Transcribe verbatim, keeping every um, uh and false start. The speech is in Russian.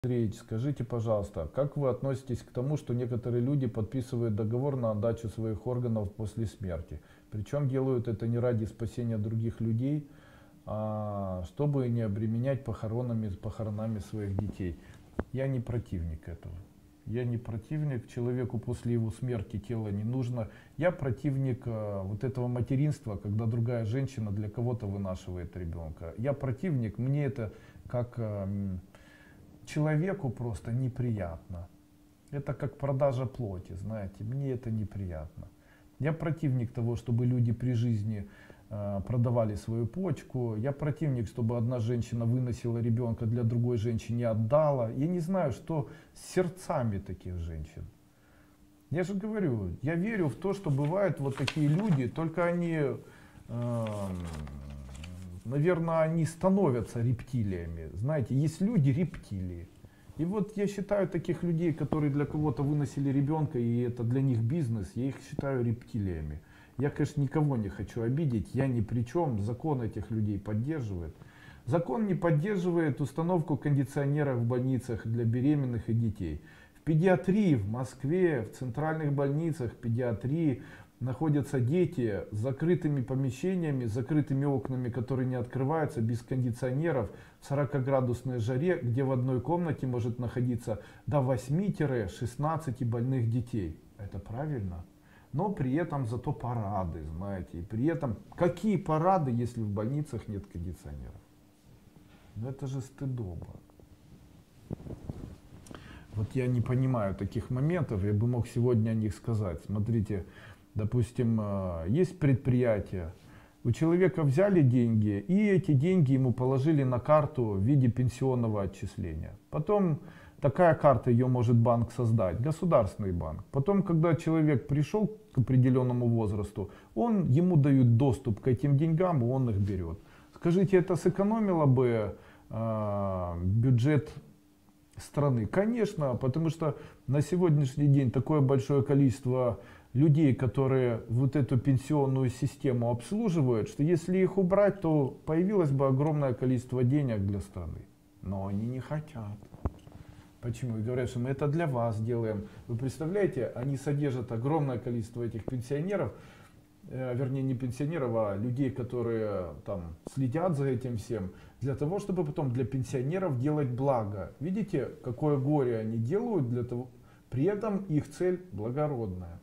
Андреевич, скажите, пожалуйста, как вы относитесь к тому, что некоторые люди подписывают договор на отдачу своих органов после смерти? Причем делают это не ради спасения других людей, а чтобы не обременять похоронами, похоронами своих детей. Я не противник этого. Я не противник, человеку после его смерти тело не нужно. Я противник э, вот этого материнства, когда другая женщина для кого-то вынашивает ребенка. Я противник, мне это как... Э, человеку просто неприятно. Это как продажа плоти, знаете, мне это неприятно. Я противник того, чтобы люди при жизни э, продавали свою почку. Я противник, чтобы одна женщина выносила ребенка для другой женщины и отдала. Я не знаю, что с сердцами таких женщин. Я же говорю, я верю в то, что бывают вот такие люди, только они... Э, наверное, они становятся рептилиями. Знаете, есть люди рептилии. И вот я считаю таких людей, которые для кого-то выносили ребенка, и это для них бизнес, я их считаю рептилиями. Я, конечно, никого не хочу обидеть, я ни при чем, закон этих людей поддерживает. Закон не поддерживает установку кондиционеров в больницах для беременных и детей. В педиатрии в Москве, в центральных больницах педиатрии находятся дети с закрытыми помещениями, с закрытыми окнами, которые не открываются, без кондиционеров, в сорокаградусной жаре, где в одной комнате может находиться до восьми-шестнадцати больных детей. Это правильно? Но при этом зато парады, знаете. И при этом, какие парады, если в больницах нет кондиционеров? Ну это же стыдоба. Вот я не понимаю таких моментов, я бы мог сегодня о них сказать. Смотрите, допустим, есть предприятие, у человека взяли деньги, и эти деньги ему положили на карту в виде пенсионного отчисления. Потом такая карта, ее может банк создать, государственный банк. Потом, когда человек пришел к определенному возрасту, он, ему дают доступ к этим деньгам, и он их берет. Скажите, это сэкономило бы э, бюджет страны? Конечно, потому что на сегодняшний день такое большое количество людей, которые вот эту пенсионную систему обслуживают, что если их убрать, то появилось бы огромное количество денег для страны. Но они не хотят. Почему? И говорят, что мы это для вас делаем. Вы представляете, они содержат огромное количество этих пенсионеров, э, вернее не пенсионеров, а людей, которые там следят за этим всем, для того, чтобы потом для пенсионеров делать благо. Видите, какое горе они делают для того, при этом их цель благородная.